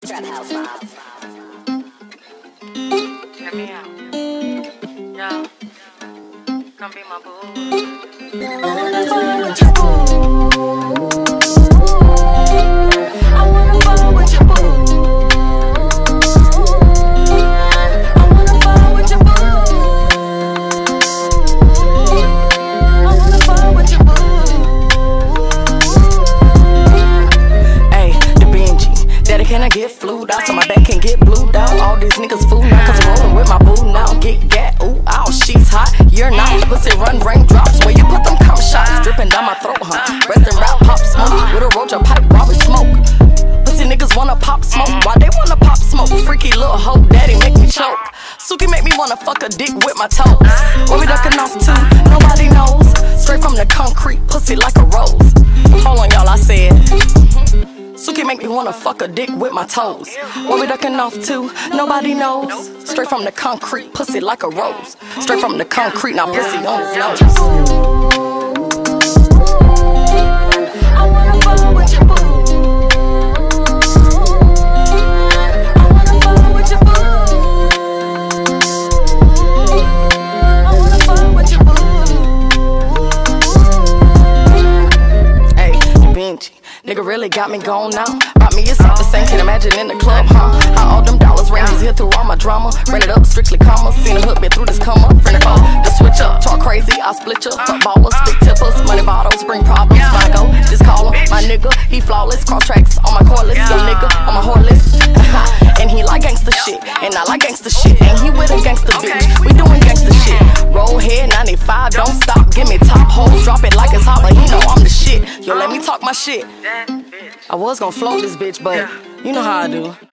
Trap house vibe. Check me out. Yeah. Come be my boo. I wanna fall with your boo. I wanna fall with your boo. I wanna fall with your boo. I wanna fall with your boo. Hey, the Benji. Daddy, can I get flued out so my back can get blued out? All these niggas fool now, cause I'm rolling with my boo now. Get gat, ooh, ow, she's hot. You're not. Pussy run raindrops. Where you put them cum shots? Dripping down my throat, huh? Rest and rap, pop smoke. With a roach, a pipe while we smoke. Pussy niggas wanna pop smoke. Why they wanna pop smoke? Freaky little hoe, daddy make me choke. Suki make me wanna fuck a dick with my toes. Where we ducking off to? Nobody knows. Straight from the concrete, pussy like a rose. Hold on, y'all, I said. Suki make me wanna fuck a dick with my toes. Where we ducking off to? Nobody knows. Straight from the concrete, pussy like a rose. Straight from the concrete, now pussy on his nose. I wanna fall with your boo. I wanna fall with your boo. I wanna fall with your boo. Hey, Benji. Nigga really got me gone now. About me, it's all the same. Can't imagine in the club, huh? How all them dollars rain. He's here through all my drama. Ran it up, strictly comma. Seen a hood bit through this come up. Friend of all, the switch up. Talk crazy, I split ya. Fuck ballers, big tippers, money bottles, bring problems. When I go, just call him. My nigga, he flawless. Cross tracks on my cordless. Yo nigga, on my whore list. And he like gangsta shit. And I like gangsta shit. And he with a gangsta bitch. We doing gangsta shit. Roll head, 95, don't stop. Give me top holes, drop it like it's hot. But he know I'm the shit. Yo, let me talk my shit. I was gonna float this bitch, but you know how I do.